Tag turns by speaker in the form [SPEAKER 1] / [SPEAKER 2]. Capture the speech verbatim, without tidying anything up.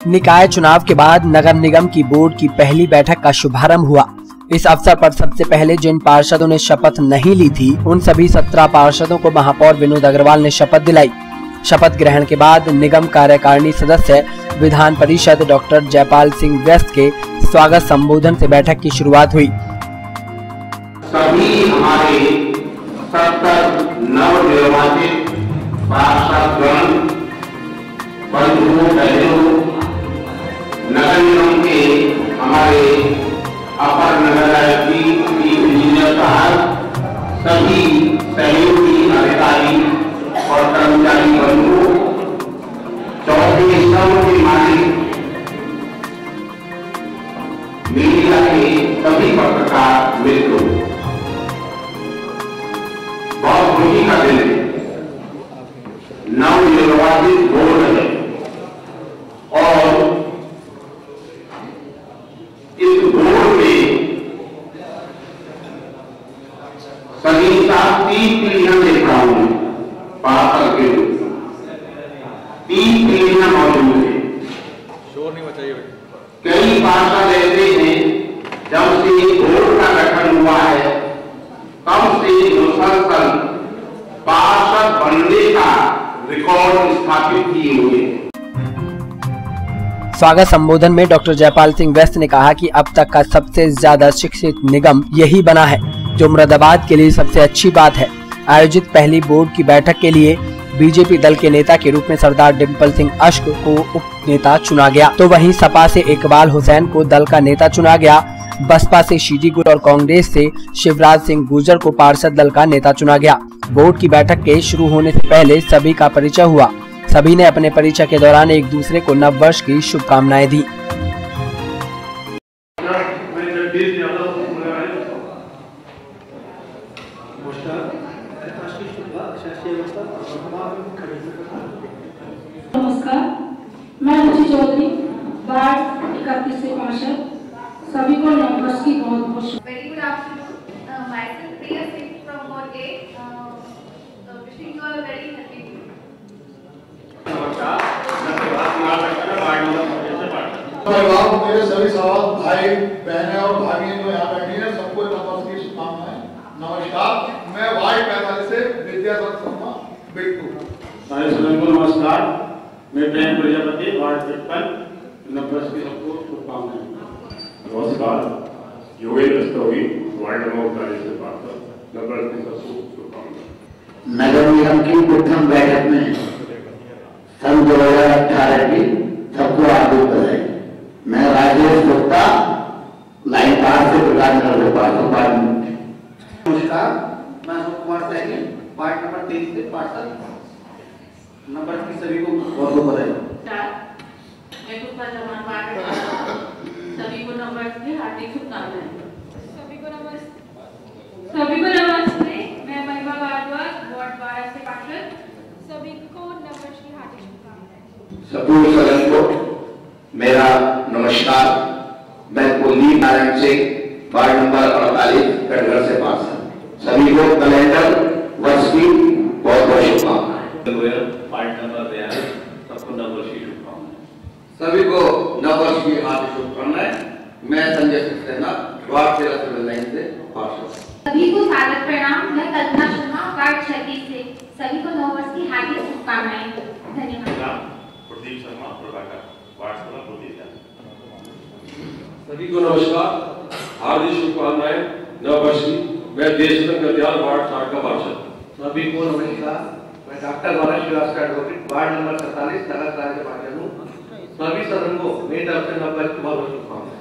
[SPEAKER 1] निकाय चुनाव के बाद नगर निगम की बोर्ड की पहली बैठक का शुभारंभ हुआ। इस अवसर पर सबसे पहले जिन पार्षदों ने शपथ नहीं ली थी, उन सभी सत्रह पार्षदों को महापौर विनोद अग्रवाल ने शपथ दिलाई। शपथ ग्रहण के बाद निगम कार्यकारिणी सदस्य विधान परिषद डॉक्टर जयपाल सिंह व्यस्त के स्वागत संबोधन से बैठक की शुरुआत हुई।
[SPEAKER 2] सभी हमारे सत्तर नवनिर्वाचित पार्षदगण, बंधुओं, बहनों, नगर निगम के हमारे अपर नगर आयुक्त इंजीनियर साहब, सभी सहयोगी अधिकारी और कर्मचारी बंधुओं, चौथे स्तंभ के मालिक, मीडिया के सभी पत्रकार मित्रों, बहुत खुशी का दिन है। नवनिर्वाचित बोर्ड है और इस बोर्ड में सभी साथ तीन पीढ़ियां देख रहा हूं, पार्षद के तीन पीढ़ियां मौजूद है। शोर नहीं बचाइए। कई पार्षद ऐसे हैं जब से बोर्ड का गठन हुआ है तब से मुसलसल पार्षद बनने का रिकॉर्ड स्थापित किए हुए।
[SPEAKER 1] स्वागत संबोधन में डॉक्टर जयपाल सिंह व्यस्त ने कहा कि अब तक का सबसे ज्यादा शिक्षित निगम यही बना है, जो मुरादाबाद के लिए सबसे अच्छी बात है। आयोजित पहली बोर्ड की बैठक के लिए बीजेपी दल के नेता के रूप में सरदार डिम्पल सिंह अश्क को उप नेता चुना गया, तो वहीं सपा से इकबाल हुसैन को दल का नेता चुना गया। बसपा से शीजी गुल और कांग्रेस से शिवराज सिंह गुर्जर को पार्षद दल का नेता चुना गया। बोर्ड की बैठक के शुरू होने से पहले सभी का परिचय हुआ। सभी ने अपने परिचय के दौरान एक दूसरे को नव वर्ष की शुभकामनाएं दी।
[SPEAKER 3] नमस्कार, मैं रुचि चौधरी, वार्ड इकतीस से पार्षद, सभी को नव वर्ष की बहुत बहुत।
[SPEAKER 4] Very good afternoon, my self Priya Singh from board A, wishing you all very happy.
[SPEAKER 5] मेरे सभी सवाल भाई बहनें और भाभी जो यहाँ बैठी हैं सबको नमस्कार की शुभकामनाएं। नमस्कार, मैं वार्ड पैंतालीस से विद्याधर शर्मा बिट्टू।
[SPEAKER 2] सारे सदन को नमस्कार, मैं प्रेम प्रजापति वार्ड पचपन, नंबर की सबको शुभकामनाएं। नमस्कार, योगेंद्र स्तोगी वार्ड नंबर उनतालीस से पार्षद, नंबर की सबको शुभकामनाएं।
[SPEAKER 6] नगर निगम की प्रथम बैठक में सन दो हजार अठारह की सबको हार्दिक बधाई। मैं राजेश गुप्ता, लाइन पार से प्रकाश नगर पार्षद।
[SPEAKER 7] नमस्कार, मैं अशोक कुमार सैनी, वार्ड नंबर तेईस से पार्षद, नंबर की सभी को बहुत बहुत बधाई।
[SPEAKER 3] मैं पुष्पा चौहान, वार्ड सभी को नंबर की हार्दिक शुभकामनाएं।
[SPEAKER 4] सभी को नमस्ते।
[SPEAKER 3] सभी को नमस्ते, मैं महिमा भारद्वाज, वार्ड बारह से पार्षद,
[SPEAKER 4] सभी को नववर्ष की हार्दिक शुभकामनाएं।
[SPEAKER 2] सपूर सदन को मेरा नमस्कार, मैं कुलदीप नारायण सिंह, वार्ड नंबर अड़तालीस, कटघर से पार्षद, सभी को कैलेंडर वर्ष की बहुत बहुत शुभकामनाएं। वार्ड नंबर बयालीस, सबको नववर्ष की शुभकामनाएं। सभी को नववर्ष की हार्दिक शुभकामनाएं। मैं संजय सक्सेना, वार्ड तेरह से लाइन से पार्षद।
[SPEAKER 4] सभी को स्वागत प्रणाम। मैं कल्पना शर्मा, वार्ड छत्तीस से, सभी को नववर्ष की हार्दिक शुभकामनाएं। धन्यवाद।
[SPEAKER 8] प्रदीप शर्मा, प्रभाकर, वार्ड सभा बोधिया।
[SPEAKER 9] सभी को नमस्कार, हार्दिक शुभकामनाएं नववर्ष की। मैं देशरंग गद्याल, वार्ड साठ का पार्षद।
[SPEAKER 7] सभी को नमस्कार, मैं doctor Bala Srivastava advocate, ward number सैंतालीस, नगर कार्य पार्षद हूँ। सभी सदन को मेरी तरफ से नववर्ष की बहुत बहुत शुभकामनाएं।